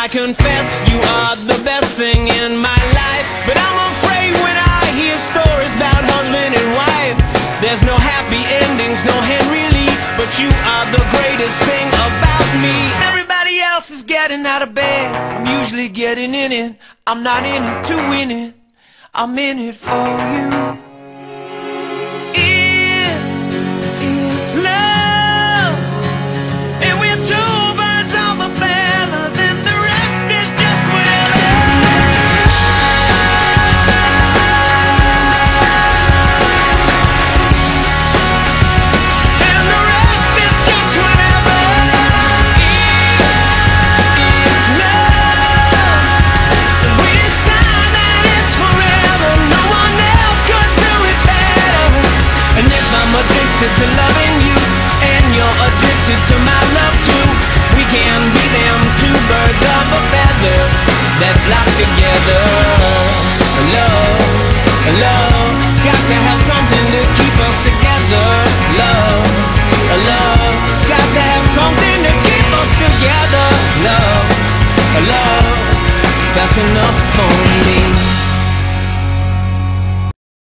confess you are the best thing in my life, but I'm afraid when I hear stories about husband and wife, there's no happy endings, no Henry Lee, but you are the greatest thing about me. Everybody else is getting out of bed, I'm usually getting in it. I'm not in it to win it, I'm in it for you. If it's love, and we're two birds of a feather, then the rest is just whatever. And the rest is just whatever. If it's love, we decide that it's forever. No one else could do it better. And if I'm addicted to loving you, and you're addicted to my love too, we can be them two birds of a feather that flock together. Love, love, got to have something to keep us together. Love, love, got to have something to keep us together. Love, love, that's enough for me.